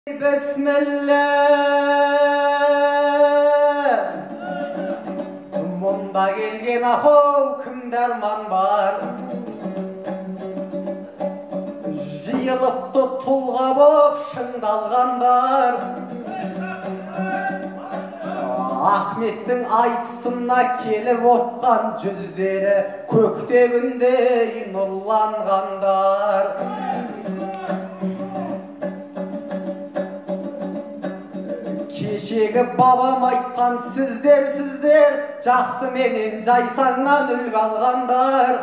Besmele Munda gelgen ahov kim derman var Jıyılıptı tulga bop şındalganlar Ahmet'tin aytısına kelip otkan yüzleri köktebinde nurlanganlar Keşegi babam aytkan sizler Жақсы менен жайсаңнан үлгі алғандар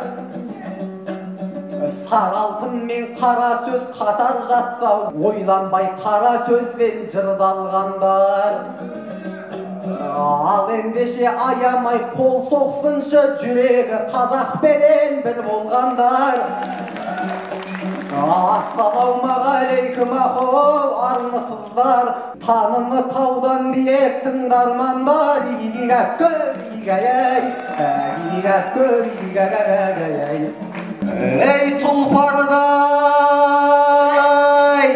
Сар алтын мен қара сөз қатар жатса Ойланбай қара сөзбен жырдалғандар Ал ендеше аямай қол соқсыншы Жүрегі қазақ берен бір болғандар Ассалаумағалейкум ахоу армысыздар Танымы таудан биек тыңдармандар Игигәккө игәй Игигәккө игәгәгәй Ей тұлпардай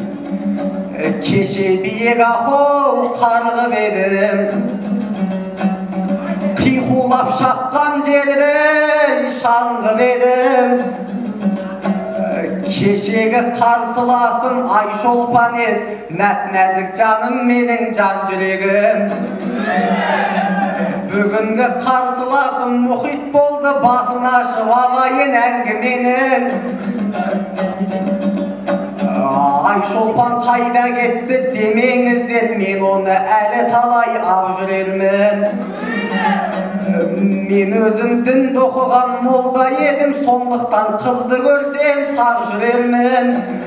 Кеше биек ахоу қарғы берім Қиқулап шапқан жерде шаңғы берім Кешегі қарсыласым Айшолпан ет Нәп-нәзік жаным менің жан жүрегім Бүгінгі қарсыласым мұхит болды Басын ашып алайын әңгіменің Айшолпан қайда кетті демеңіздер Мен оны әлі талай ақ жүрермін Мен өзім дінді оқыған молда едім Сондықтан қызды көрсем сақ жүрермін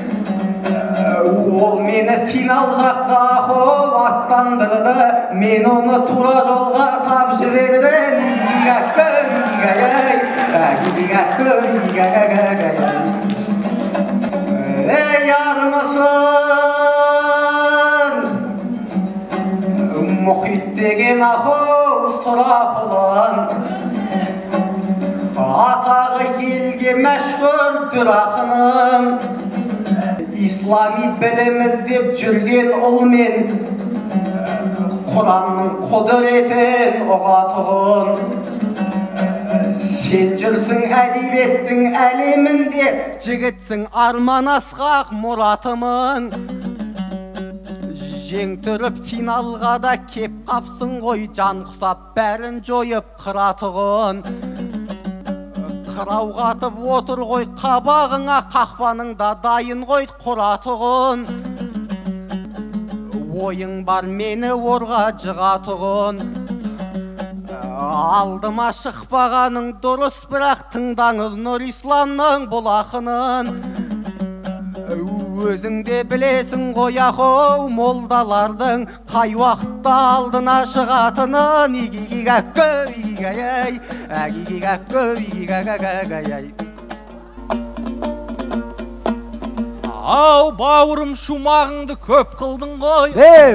Ол мені финал жаққа аттандырды Мен оны тура жолға сап жібердім Ей армысың Мұхит деген сұрапылын Атағы елге мәшһүр дүр ақыным Ислами білім іздеп жүрген ұл мен Құранның құдіретін ұғатұғын Сен жүрсің әдебиеттің әлемінде Жігітсің арман асқақ мұратымын Жең түріп финалға да кеп қапсың ғой Жан құсап бәрін жойып қыратығын Қырауғатып отыр ғой қабағыңа Қақпаның да дайын ғой құратығын Ойың бар мені орға жығатығын Алдыма шықпағаның дұрыс бірақ Тыңдаңыз Нұрисламның бұл ақынын Өзіңде білесің ғой ахоу молдалардың Қай уақытта алдына шығатынын Игигәккө игәй Игигәккө игәгәгәй Ау бауырым шумағыңды көп қылдың ғой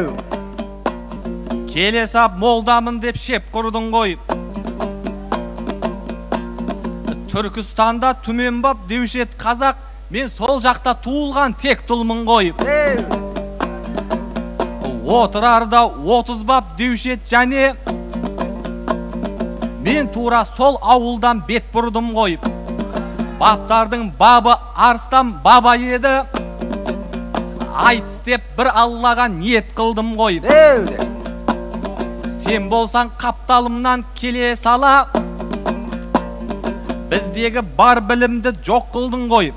Келе сап молдамын деп шеп құрдың ғой Түркістанда түмен бап деушет қазақ Мен сол жақта туылған тек тұлмын ғой Отырарда 30 бап деушет және Мен тура сол ауылдан бет бұрдым ғой Баптардың бабы арыстан баба еді Айтыс деп бір аллаға ниет қылдым ғой Сен болсаң қапталымнан келе сала Біздегі бар білімді жоқ қылдың ғой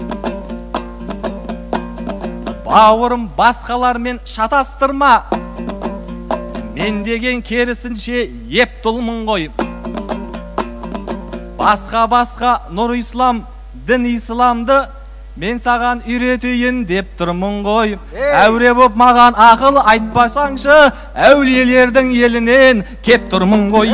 Бауырым басқалармен шатастырма Мен деген керісінше еп тұлмын ғой Басқа Нұрислам дін исламды Мен саған үйретейін деп тұрмын ғой Әуре боп маған ақыл айтпасаңшы Әулиелердің елінен кеп тұрмын ғой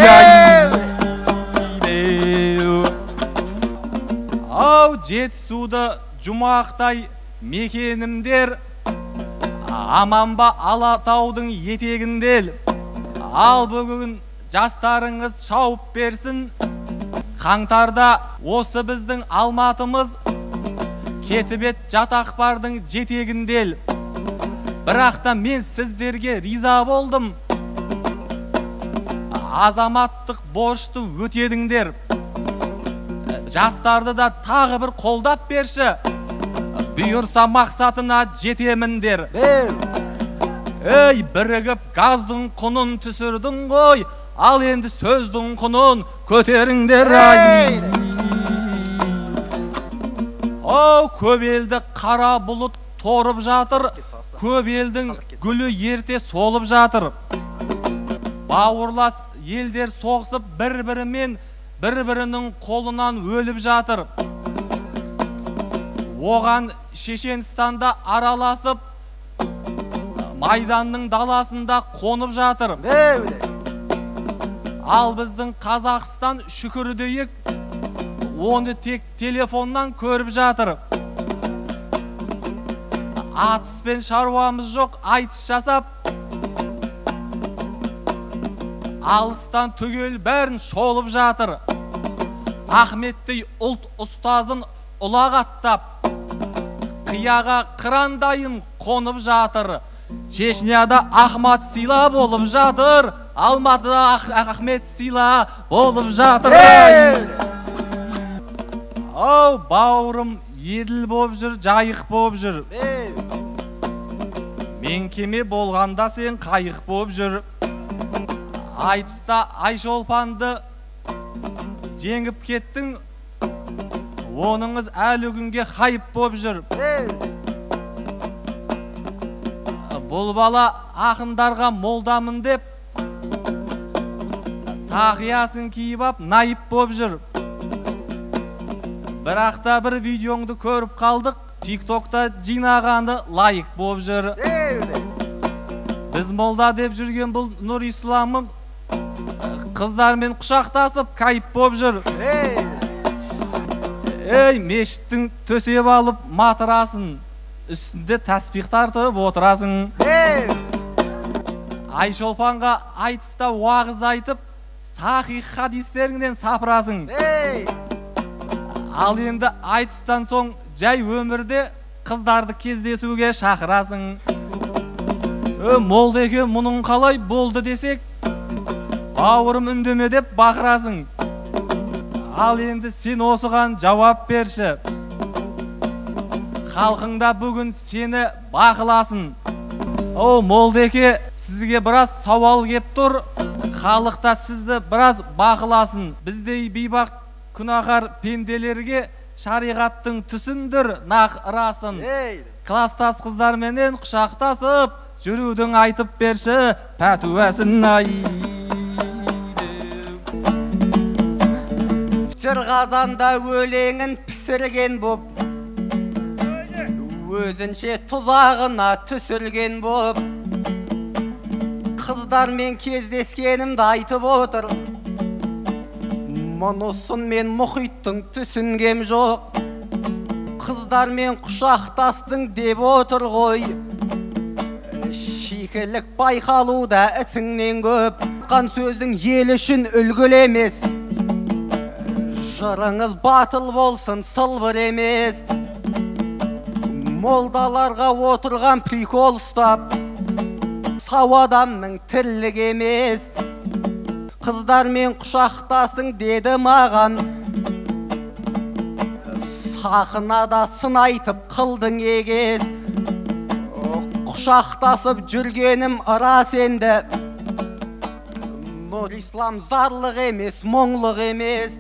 Ау Жетісуды жұмақтай мекенімдер Аман ба Алатаудың етегіндел Ал бүгін жастарыңыз шауып берсін Қаңтарда осы біздің Алматымыз Кетіп ет жатақпардың жетегіндел Бірақта мен сіздерге риза болдым. Азаматтық борышты өтедіңдер. Жастарды да тағы бір қолдап берші. Бұйырса мақсатына жетеміндер. Ей, бірігіп газдың құнын түсірдің ғой, ал енді сөздің құнын көтеріңдер. Көп елді қара бұлыт торып жатыр, көп елдің гүлі ерте солып жатыр. Бауырлас елдер соғысып бір-бірімен, бір-бірінің қолынан өліп жатыр. Оған Шешенстанда араласып, Майданның даласында қонып жатыр. Ал біздің Қазақстан шүкір дейік, оны тек телефоннан көріп жатыр. Атыспен шаруамыз жоқ, айтыс жасап, алыстан түгел бәрін шолып жатыр. Ахметтей ұлт ұстазын ұлағаттап, қияға қырандайын қонып жатыр. Чечняда Ахмат Сила болып жатыр, Алматыда Ахмет Сила болып жатыр. Бауырым еділ болып жүр, жайық болып жүр. Мен кеме болғанда сен қайық болып жүр. Айтыста Айшолпанды жеңіп кеттің, оныңыз әлі күнге хайып болып жүр. Бұл бала ақындарға молдамын деп, тақиясын киіп ап, найып болып жүр. Бірақта бір видеоңды көріп қалдық, тиктокта жинағанды лайық болып жүр. Біз молда деп жүрген бұл Нұр Исламым қыздармен құшақтасып кайып болып жүр. Ей, мешіттің төсеп алып матырасын, үстінде тәспих тартып отырасың. Айшолпанға айтыста уағыз айтып, сахих хадистеріңден сапырасың. Ал енді айтыстан соң жай өмірде қыздарды кездесуге шақырасың. Молдеке мұның қалай болды десек, бауырым үндеме деп бақырасың. Ал енді сен осыған жауап берші. Халқыңда бүгін сені бақыласын. Молдеке, сізге біраз сауал кеп тұр. Халықта сізді біраз бақыласын. Біздей бейбақ күнәһар пенделерге шариғаттың түсіндір нақ ырасын. Кластас қыздарменен құшақтасып, жүрудің айтып берші пәтуәсін. Жырғазанда өлеңін пісірген боп, өзінше тұзағына түсірген боп, қыздармен кездескенімді айтып отыр. Мұнысын мен мұхиттың түсінгем жоқ, қыздармен құшақтастың деп отыр ғой. Шикілік байқалуда ісіңнен көп, қан сөзің ел үшін үлгілі емес. Жырыңыз батыл болсын, сылбыр емес. Молдаларға отырған прикол ұстап, сау адамның тірлік емес. Қыздармен құшақтасың деді маған, сахнада сын айтып қылдың егес. Құшақтасып жүргенім рас енді, Нұр Ислам зарлық емес, мұңлық емес.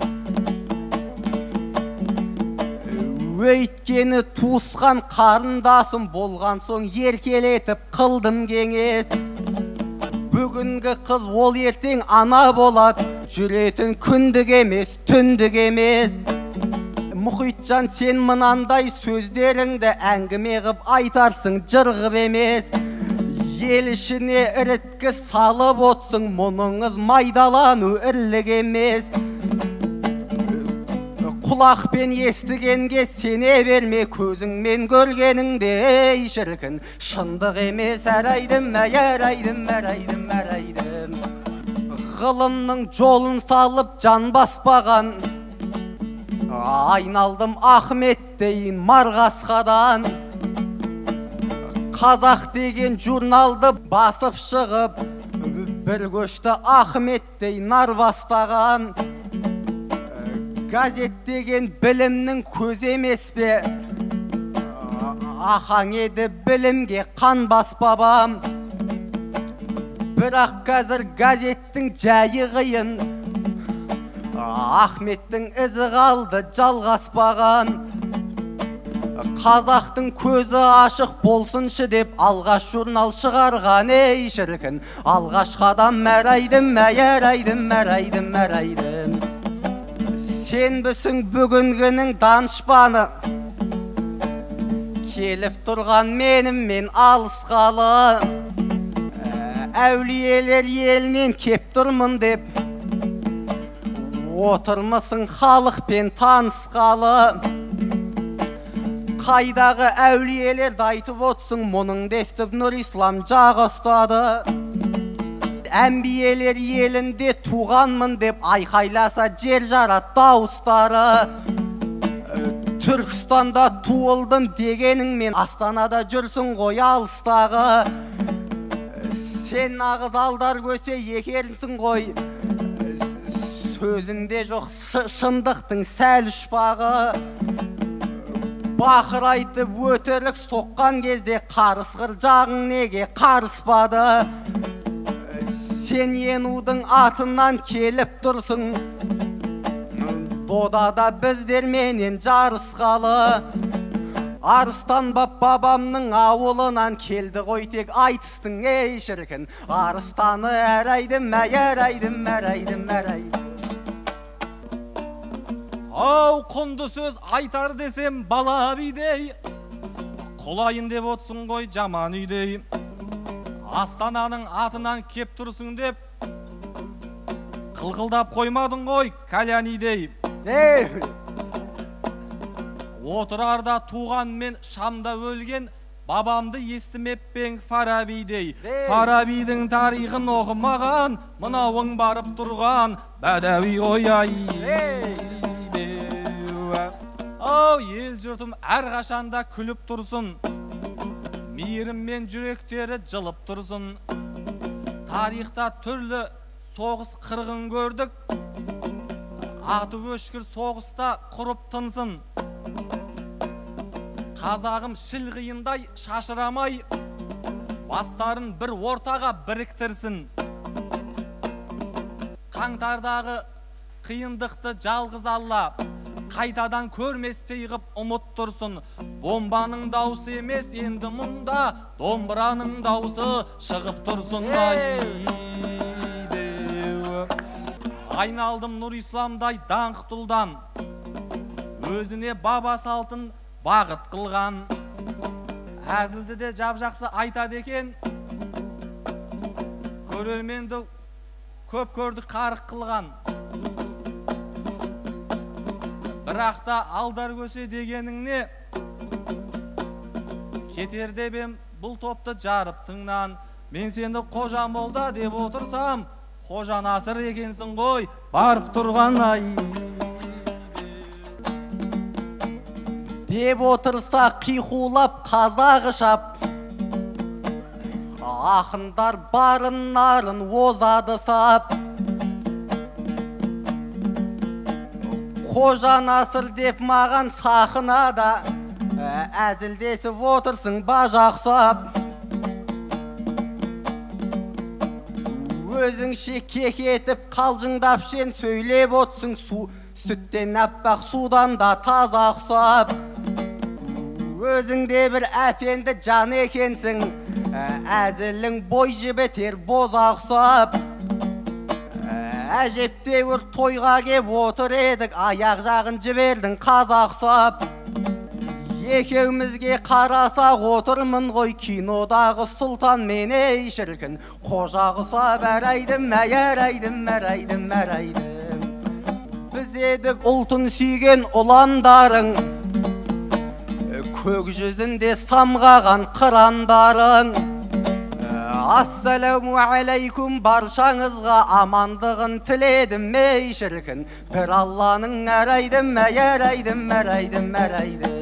Өйткені туысқан қарындасым болған соң еркелетіп қылдым кеңес. Бүгінгі қыз ол ертең ана болады, жүретін күндік емес, түндік емес. Мұхитжан, сен мынандай сөздеріңді әңгіме ғып айтарсың, жырғып емес. Ел ішіне іріткі салып отсың, мұныңыз майдалану ірлік емес. Құлақпен естігенге сене берме, көзіңмен көргеніңде ей шіркін, шындық емес. Әрайдым, әрайдым, әрайдым, әрайдым. Ғылымның жолын салып жан баспаған, айналдым Ахметтейін Марғасқадан. Қазақ деген журналды басып шығып, бір көшті Ахметтей нар бастаған. Газет деген білімнің көзі емес пе? Ахаң еді білімге қан бас бабам. Бірақ қазір газеттің жайы қиын, Ахметтің ізі қалды жалғаспаған. Қазақтың көзі ашық болсыншы деп алғаш журнал шығарған ей шіркін. Алғаш қадам мәрайдым, мәрайдым, мәрайдым, мәрайдым. Сен бісің бүгінгінің данышпаны, келіп тұрған менімен алысқалы. Әулиелер елінен кеп тұрмын деп отырмысың халықпен танысқалы. Қайдағы әулиелерді айтып отсың, мұның дестіп Нұрислам жағы ұстады. Әмбиелер елінде туғанмын деп айқайласа жер жарат дауыстары. Түркістанда туылдым дегеніңмен Астанада жүрсің ғой алыстағы. Сен нағыз алдар көсе екерінсің ғой, сөзінде жоқ шындықтың сәл ұшпағы. Бақыр айтып өтірік соққан кезде қарысқыр жағың неге қарыспады? Сен енудың атынан келіп тұрсың, додада біздерменен жарысқалы. Арыстан бабамның ауылынан келді ғой тек айтыстың ей шіркін. Арыстаны әрайдым, мәрайдым, мәрайдым, мәрайдым. Ау, құнды сөз айтар десем бала бидей, құлайын деп отсың ғой жаман үйдей. Астананың атынан кеп тұрсың деп қылқылдап қоймадың ғой кәлянидей. Отырарда туған мен Шамда өлген бабамды естімеппен Фарабидей. Фарабидің тарихын оқымаған мынауың барып тұрған бәдәуи ойай. Ау, ел жұртым әрқашанда күліп тұрсын, мейіріммен жүректері жылып тұрсын. Тарихта түрлі соғыс қырғын көрдік, аты өшкір соғыста құрып тынсын. Қазағым шіл қиындай шашырамай, бастарын бір ортаға біріктірсін. Қаңтардағы қиындықты жалғыз Алла қайтадан көрместей ғып ұмыт тұрсын. Бомбаның даусы емес енді мұнда, домбыраның даусы шығып тұрсын. Айналдым Нұрисламдай даңқ тұлдан, өзіне баба салтын бағыт қылған. Әзілді де жап-жақсы айтады екен, көрерменді көп көрді қарық қылған. Бірақта алдар көсе дегеніңне кетерде бен бұл топты жарыптыңнан. Мен сені қожа молда деп отырсам, қожа Насыр екенсің ғой барып тұрған. Ай деп отырса қиқулап қазағы шап, ақындар барын нарын озады сап. Қожа Насыр деп маған сахынада әзілдесіп отырсың бажақсап. Өзіңше кекетіп қалжыңдап шен сөйлеп отсың, сүттен әппақ судан да таза ұқсап. Өзіңде бір әпенді жан екенсің, әзілің бой жібетер боза ұқсап. Әжептеуір тойға кеп отыр едік, аяқ жағын жібердің қазақ ұқсап. Екеумізге қарасақ отырмын ғой кинодағы сұлтан мен ей шіркін. Қожа ұқсап әрайдым, мәрайдым, мәрайдым, мәрайдым. Біз едік ұлтын сүйген ұландарың, көк жүзінде самғаған қырандарың. Ассаламу алейкум баршаңызға амандығын тіледім ей шіркін. Бір Алланың әрайдым, әрайдым, әрайдым, әрайдым.